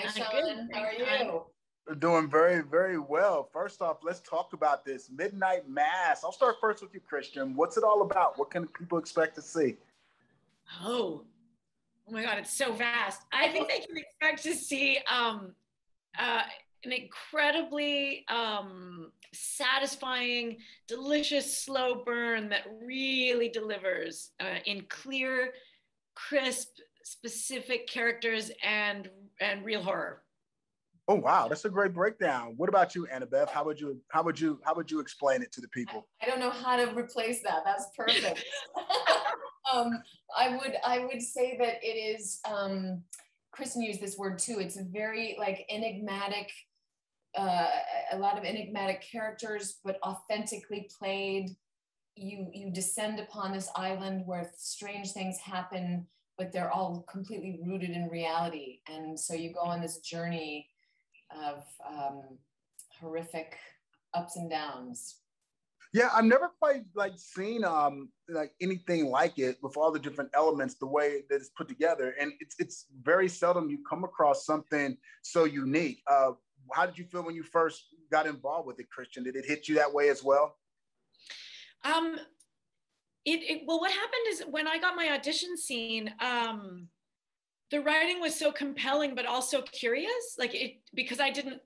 Hi, Good. Sean. How Thanks, are Sean. you? We're doing very, very well. First off, let's talk about this midnight mass. I'll start first with you, Christian. What's it all about? What can people expect to see? Oh, oh my God, it's so vast. I think they can expect to see uh, an incredibly satisfying, delicious slow burn that really delivers in clear, crisp, specific characters and real horror. Oh wow, that's a great breakdown. What about you, Annabeth? How would you explain it to the people? I don't know how to replace that. That's perfect. I would say that it is. Kristen used this word too. It's a very like enigmatic, a lot of enigmatic characters, but authentically played. You descend upon this island where strange things happen, but they're all completely rooted in reality, and so you go on this journey of horrific ups and downs. Yeah, I've never quite like seen like anything like it with all the different elements, the way that it's put together, and it's very seldom you come across something so unique. How did you feel when you first got involved with it, Christian? Did it hit you that way as well? Um, well, what happened is when I got my audition scene, the writing was so compelling, but also curious. Like it because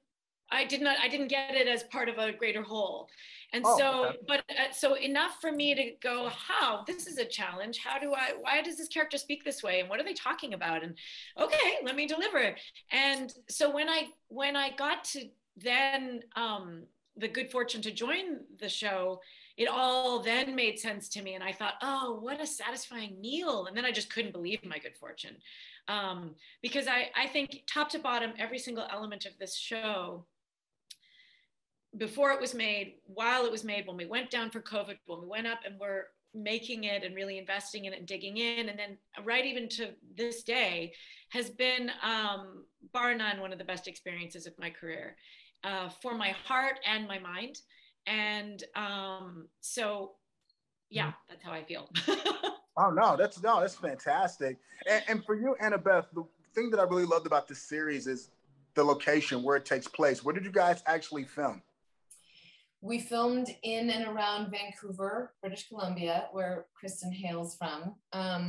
I didn't get it as part of a greater whole. And Oh, so, okay. but so enough for me to go, how this is a challenge. Why does this character speak this way? And what are they talking about? And okay, let me deliver. And so when I got to then, the good fortune to join the show, it all then made sense to me. And I thought, oh, what a satisfying meal. And then I just couldn't believe my good fortune. Because I think top to bottom, every single element of this show, before it was made, while it was made, when we went down for COVID, when we went up and were making it and really investing in it and digging in, and then right even to this day, has been bar none one of the best experiences of my career, for my heart and my mind. And so, yeah, that's how I feel. Oh no, that's fantastic. And for you, Annabeth, the thing that I really loved about this series is the location where it takes place. Where did you guys actually film? We filmed in and around Vancouver, British Columbia, where Kristen hails from.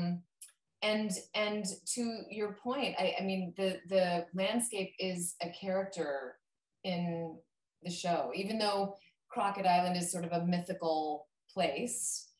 And to your point, I mean, the landscape is a character in the show, even though Crockett Island is sort of a mythical place.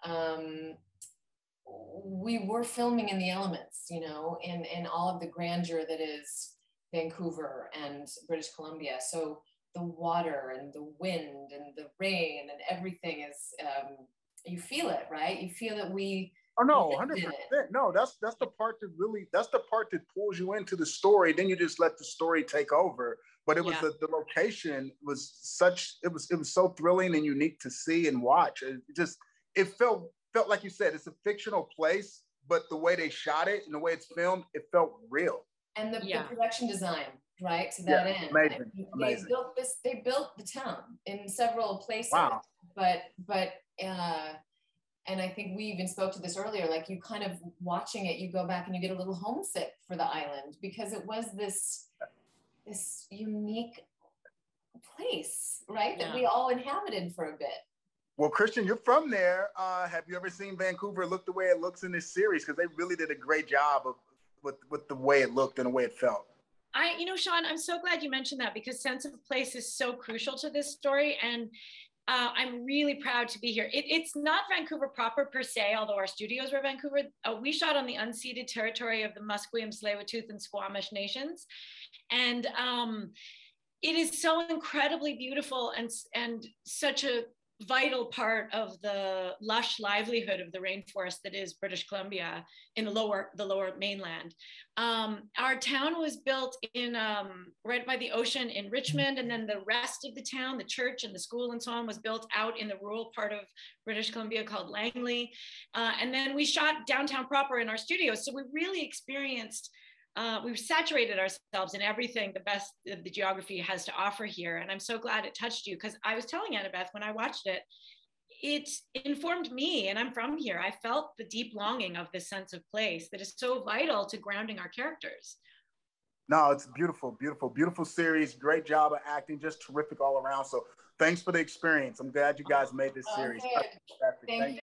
We were filming in the elements, you know, in all of the grandeur that is Vancouver and British Columbia. So the water and the wind and the rain and everything is, you feel it, right? You feel that we Oh no, one lived hundred in it. percent. No, that's the part that really that's the part that pulls you into the story. Then you just let the story take over. But it was Yeah. the location was such it was so thrilling and unique to see and watch. It felt like you said it's a fictional place, but the way they shot it and the way it's filmed, it felt real. And the Yeah. production design, right, to that Yeah, end. I amazing, mean, amazing. they built the town in several places, Wow. but uh and I think we even spoke to this earlier, like you kind of watching it, you go back and you get a little homesick for the island because it was this unique place, right, that Yeah. we all inhabited for a bit. Well, Christian, you're from there. Have you ever seen Vancouver look the way it looks in this series? Because they really did a great job of with the way it looked and the way it felt. Sean, I'm so glad you mentioned that because sense of place is so crucial to this story. And I'm really proud to be here. It's not Vancouver proper per se, although our studios were Vancouver. We shot on the unceded territory of the Musqueam, Tsleil-Waututh, and Squamish nations. And it is so incredibly beautiful and such a vital part of the lush livelihood of the rainforest that is British Columbia in the lower mainland. Our town was built in right by the ocean in Richmond, and then the rest of the town, the church and the school and so on, was built out in the rural part of British Columbia called Langley. And then we shot downtown proper in our studios, so we really experienced we've saturated ourselves in everything the best the geography has to offer here. And I'm so glad it touched you because I was telling Annabeth when I watched it, it informed me, and I'm from here. I felt the deep longing of this sense of place that is so vital to grounding our characters. No, it's beautiful, beautiful, beautiful series. Great job of acting, just terrific all around. So thanks for the experience. I'm glad you guys made this series. Good. Fantastic. Thank you.